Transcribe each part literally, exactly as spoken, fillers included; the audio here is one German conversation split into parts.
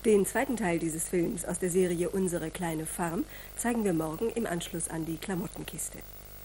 Den zweiten Teil dieses Films aus der Serie Unsere kleine Farm zeigen wir morgen im Anschluss an die Klamottenkiste.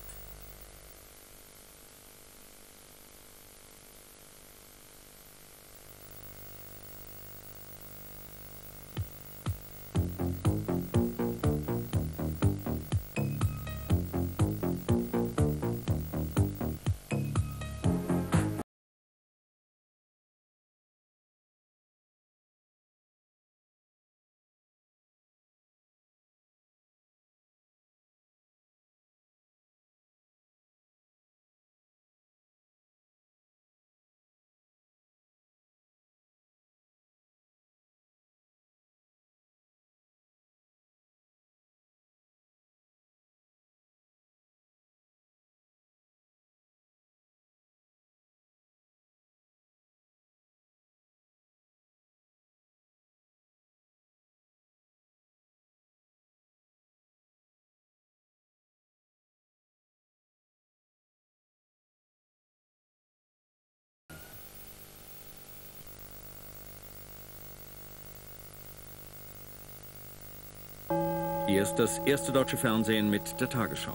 Hier ist das erste deutsche Fernsehen mit der Tagesschau.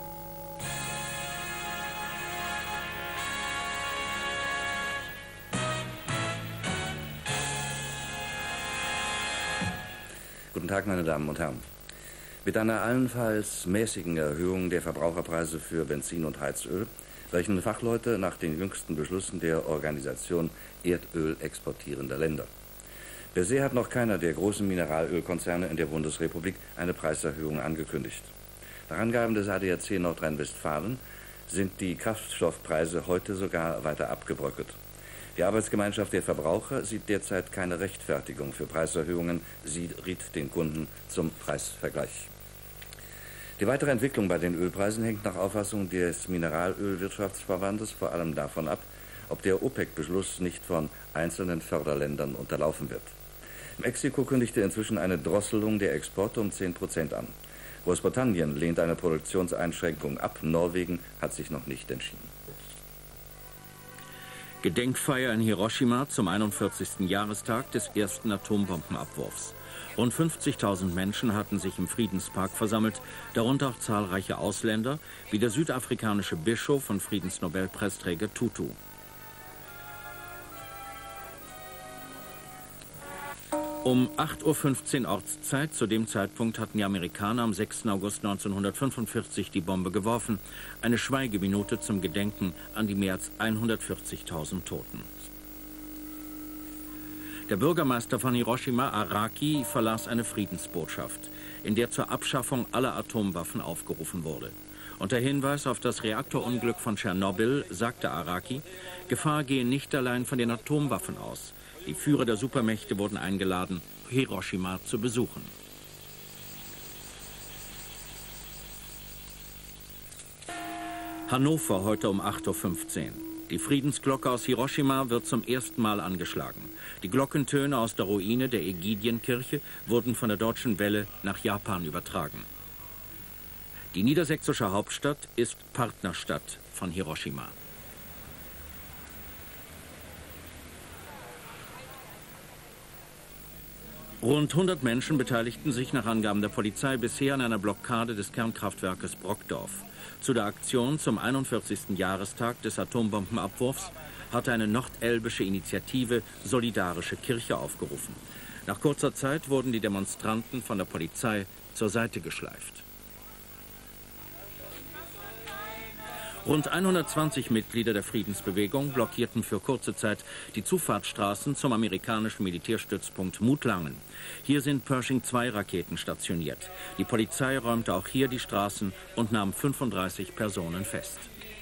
Guten Tag, meine Damen und Herren. Mit einer allenfalls mäßigen Erhöhung der Verbraucherpreise für Benzin und Heizöl rechnen Fachleute nach den jüngsten Beschlüssen der Organisation Erdöl exportierender Länder. Bisher hat noch keiner der großen Mineralölkonzerne in der Bundesrepublik eine Preiserhöhung angekündigt. Nach Angaben des A D A C Nordrhein-Westfalen sind die Kraftstoffpreise heute sogar weiter abgebröckelt. Die Arbeitsgemeinschaft der Verbraucher sieht derzeit keine Rechtfertigung für Preiserhöhungen. Sie riet den Kunden zum Preisvergleich. Die weitere Entwicklung bei den Ölpreisen hängt nach Auffassung des Mineralölwirtschaftsverbandes vor allem davon ab, ob der OPEC-Beschluss nicht von einzelnen Förderländern unterlaufen wird. Mexiko kündigte inzwischen eine Drosselung der Exporte um zehn Prozent an. Großbritannien lehnt eine Produktionseinschränkung ab. Norwegen hat sich noch nicht entschieden. Gedenkfeier in Hiroshima zum einundvierzigsten Jahrestag des ersten Atombombenabwurfs. Rund fünfzigtausend Menschen hatten sich im Friedenspark versammelt, darunter auch zahlreiche Ausländer, wie der südafrikanische Bischof und Friedensnobelpreisträger Tutu. Um acht Uhr fünfzehn Ortszeit, zu dem Zeitpunkt hatten die Amerikaner am sechsten August neunzehnhundertfünfundvierzig die Bombe geworfen. Eine Schweigeminute zum Gedenken an die mehr als hundertvierzigtausend Toten. Der Bürgermeister von Hiroshima, Araki, verlas eine Friedensbotschaft, in der zur Abschaffung aller Atomwaffen aufgerufen wurde. Unter Hinweis auf das Reaktorunglück von Tschernobyl sagte Araki, Gefahr gehe nicht allein von den Atomwaffen aus. Die Führer der Supermächte wurden eingeladen, Hiroshima zu besuchen. Hannover heute um acht Uhr fünfzehn. Die Friedensglocke aus Hiroshima wird zum ersten Mal angeschlagen. Die Glockentöne aus der Ruine der Ägidienkirche wurden von der Deutschen Welle nach Japan übertragen. Die niedersächsische Hauptstadt ist Partnerstadt von Hiroshima. Rund hundert Menschen beteiligten sich nach Angaben der Polizei bisher an einer Blockade des Kernkraftwerkes Brockdorf. Zu der Aktion zum einundvierzigsten Jahrestag des Atombombenabwurfs hatte eine nordelbische Initiative Solidarische Kirche aufgerufen. Nach kurzer Zeit wurden die Demonstranten von der Polizei zur Seite geschleift. Rund hundertzwanzig Mitglieder der Friedensbewegung blockierten für kurze Zeit die Zufahrtsstraßen zum amerikanischen Militärstützpunkt Mutlangen. Hier sind Pershing zwei Raketen stationiert. Die Polizei räumte auch hier die Straßen und nahm fünfunddreißig Personen fest.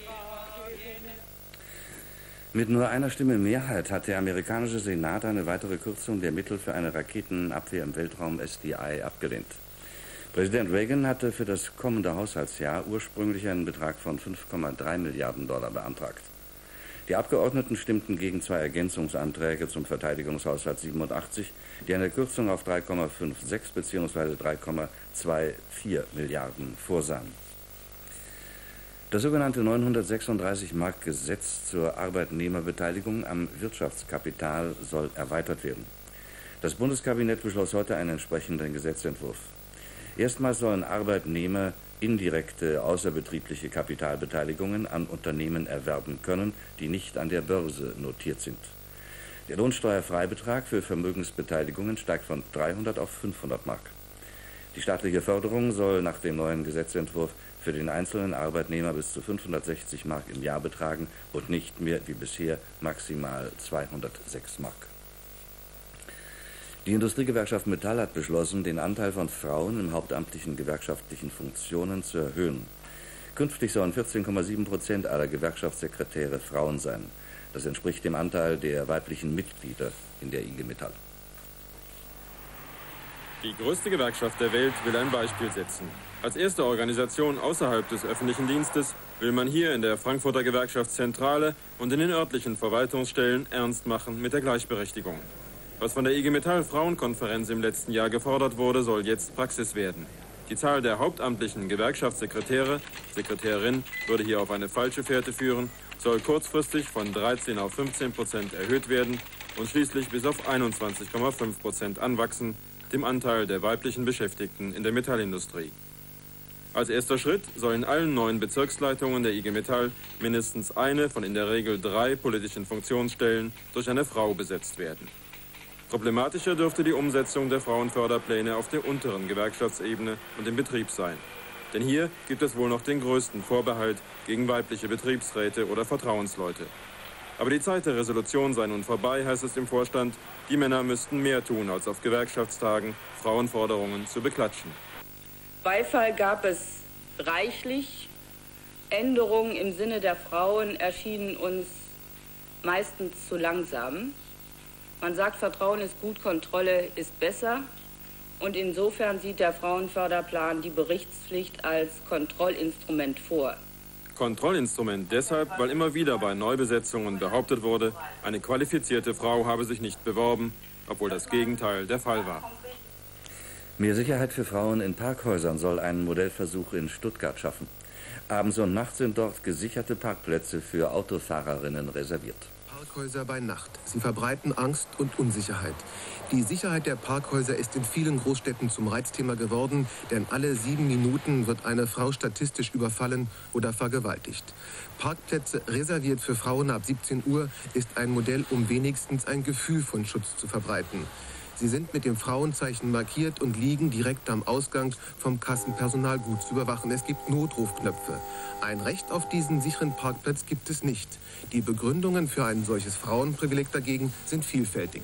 Mit nur einer Stimme Mehrheit hat der amerikanische Senat eine weitere Kürzung der Mittel für eine Raketenabwehr im Weltraum S D I abgelehnt. Präsident Reagan hatte für das kommende Haushaltsjahr ursprünglich einen Betrag von fünf Komma drei Milliarden Dollar beantragt. Die Abgeordneten stimmten gegen zwei Ergänzungsanträge zum Verteidigungshaushalt siebenundachtzig, die eine Kürzung auf drei Komma sechsundfünfzig bzw. drei Komma vierundzwanzig Milliarden vorsahen. Das sogenannte neunhundertsechsunddreißig Mark Gesetz zur Arbeitnehmerbeteiligung am Wirtschaftskapital soll erweitert werden. Das Bundeskabinett beschloss heute einen entsprechenden Gesetzentwurf. Erstmals sollen Arbeitnehmer indirekte außerbetriebliche Kapitalbeteiligungen an Unternehmen erwerben können, die nicht an der Börse notiert sind. Der Lohnsteuerfreibetrag für Vermögensbeteiligungen steigt von dreihundert auf fünfhundert Mark. Die staatliche Förderung soll nach dem neuen Gesetzentwurf für den einzelnen Arbeitnehmer bis zu fünfhundertsechzig Mark im Jahr betragen und nicht mehr wie bisher maximal zweihundertsechs Mark. Die Industriegewerkschaft Metall hat beschlossen, den Anteil von Frauen in hauptamtlichen gewerkschaftlichen Funktionen zu erhöhen. Künftig sollen vierzehn Komma sieben Prozent aller Gewerkschaftssekretäre Frauen sein. Das entspricht dem Anteil der weiblichen Mitglieder in der I G Metall. Die größte Gewerkschaft der Welt will ein Beispiel setzen. Als erste Organisation außerhalb des öffentlichen Dienstes will man hier in der Frankfurter Gewerkschaftszentrale und in den örtlichen Verwaltungsstellen ernst machen mit der Gleichberechtigung. Was von der I G Metall Frauenkonferenz im letzten Jahr gefordert wurde, soll jetzt Praxis werden. Die Zahl der hauptamtlichen Gewerkschaftssekretäre, Sekretärin, würde hier auf eine falsche Fährte führen, soll kurzfristig von dreizehn auf fünfzehn Prozent erhöht werden und schließlich bis auf einundzwanzig Komma fünf Prozent anwachsen, dem Anteil der weiblichen Beschäftigten in der Metallindustrie. Als erster Schritt soll in allen neuen Bezirksleitungen der I G Metall mindestens eine von in der Regel drei politischen Funktionsstellen durch eine Frau besetzt werden. Problematischer dürfte die Umsetzung der Frauenförderpläne auf der unteren Gewerkschaftsebene und im Betrieb sein. Denn hier gibt es wohl noch den größten Vorbehalt gegen weibliche Betriebsräte oder Vertrauensleute. Aber die Zeit der Resolution sei nun vorbei, heißt es im Vorstand. Die Männer müssten mehr tun, als auf Gewerkschaftstagen Frauenforderungen zu beklatschen. Beifall gab es reichlich. Änderungen im Sinne der Frauen erschienen uns meistens zu langsam. Man sagt, Vertrauen ist gut, Kontrolle ist besser. Und insofern sieht der Frauenförderplan die Berichtspflicht als Kontrollinstrument vor. Kontrollinstrument deshalb, weil immer wieder bei Neubesetzungen behauptet wurde, eine qualifizierte Frau habe sich nicht beworben, obwohl das Gegenteil der Fall war. Mehr Sicherheit für Frauen in Parkhäusern soll einen Modellversuch in Stuttgart schaffen. Abends und nachts sind dort gesicherte Parkplätze für Autofahrerinnen reserviert. Parkhäuser bei Nacht. Sie verbreiten Angst und Unsicherheit. Die Sicherheit der Parkhäuser ist in vielen Großstädten zum Reizthema geworden, denn alle sieben Minuten wird eine Frau statistisch überfallen oder vergewaltigt. Parkplätze reserviert für Frauen ab siebzehn Uhr ist ein Modell, um wenigstens ein Gefühl von Schutz zu verbreiten. Sie sind mit dem Frauenzeichen markiert und liegen direkt am Ausgang vom Kassenpersonal gut zu überwachen. Es gibt Notrufknöpfe. Ein Recht auf diesen sicheren Parkplatz gibt es nicht. Die Begründungen für ein solches Frauenprivileg dagegen sind vielfältig.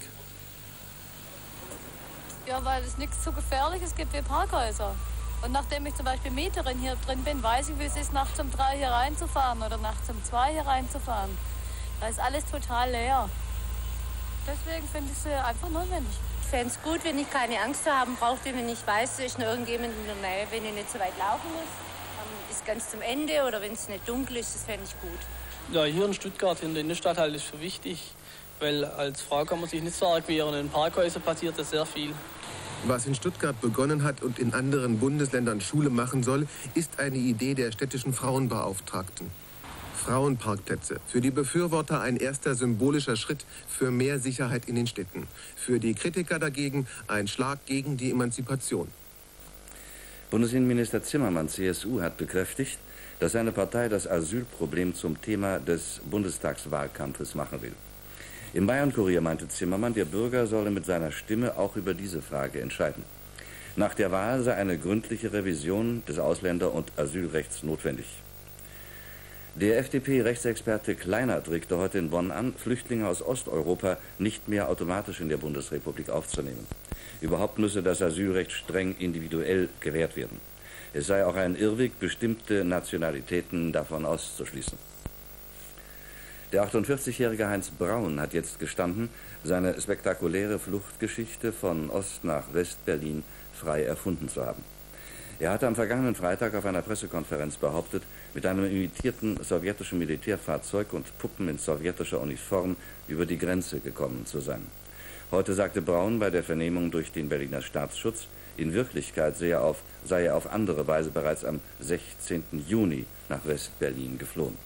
Ja, weil es nichts so Gefährliches gibt wie Parkhäuser. Und nachdem ich zum Beispiel Mieterin hier drin bin, weiß ich, wie es ist, nachts um drei hier reinzufahren oder nachts um zwei hier reinzufahren. Da ist alles total leer. Deswegen finde ich es einfach notwendig. Ich fände es gut, wenn ich keine Angst zu haben brauche, wenn ich weiß, es ist noch irgendjemand in der Nähe, wenn ich nicht so weit laufen muss. Bis ganz zum Ende oder wenn es nicht dunkel ist, das fände ich gut. Ja, hier in Stuttgart, in der Innenstadt, halt ist für wichtig, weil als Frau kann man sich nicht so arg wehren. In Parkhäusern passiert das sehr viel. Was in Stuttgart begonnen hat und in anderen Bundesländern Schule machen soll, ist eine Idee der städtischen Frauenbeauftragten. Frauenparkplätze. Für die Befürworter ein erster symbolischer Schritt für mehr Sicherheit in den Städten. Für die Kritiker dagegen ein Schlag gegen die Emanzipation. Bundesinnenminister Zimmermann, C S U, hat bekräftigt, dass seine Partei das Asylproblem zum Thema des Bundestagswahlkampfes machen will. Im Bayern-Kurier meinte Zimmermann, der Bürger solle mit seiner Stimme auch über diese Frage entscheiden. Nach der Wahl sei eine gründliche Revision des Ausländer- und Asylrechts notwendig. Der F D P-Rechtsexperte Kleinert regte heute in Bonn an, Flüchtlinge aus Osteuropa nicht mehr automatisch in der Bundesrepublik aufzunehmen. Überhaupt müsse das Asylrecht streng individuell gewährt werden. Es sei auch ein Irrweg, bestimmte Nationalitäten davon auszuschließen. Der achtundvierzigjährige Heinz Braun hat jetzt gestanden, seine spektakuläre Fluchtgeschichte von Ost nach West-Berlin frei erfunden zu haben. Er hatte am vergangenen Freitag auf einer Pressekonferenz behauptet, mit einem imitierten sowjetischen Militärfahrzeug und Puppen in sowjetischer Uniform über die Grenze gekommen zu sein. Heute sagte Braun bei der Vernehmung durch den Berliner Staatsschutz, in Wirklichkeit sei er auf, sei er auf andere Weise bereits am sechzehnten Juni nach West-Berlin geflohen.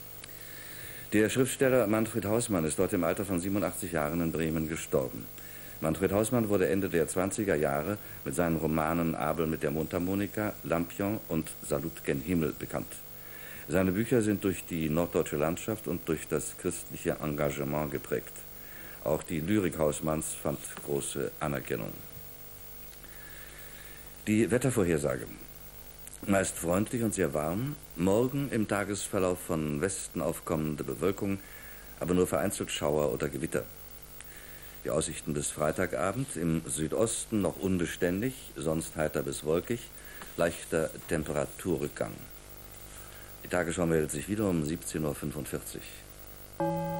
Der Schriftsteller Manfred Hausmann ist dort im Alter von siebenundachtzig Jahren in Bremen gestorben. Manfred Hausmann wurde Ende der zwanziger Jahre mit seinen Romanen Abel mit der Mundharmonika, Lampion und Salut gen Himmel bekannt. Seine Bücher sind durch die norddeutsche Landschaft und durch das christliche Engagement geprägt. Auch die Lyrik Hausmanns fand große Anerkennung. Die Wettervorhersage. Meist freundlich und sehr warm, morgen im Tagesverlauf von Westen aufkommende Bewölkung, aber nur vereinzelt Schauer oder Gewitter. Die Aussichten bis Freitagabend im Südosten noch unbeständig, sonst heiter bis wolkig, leichter Temperaturrückgang. Die Tagesschau meldet sich wieder um siebzehn Uhr fünfundvierzig.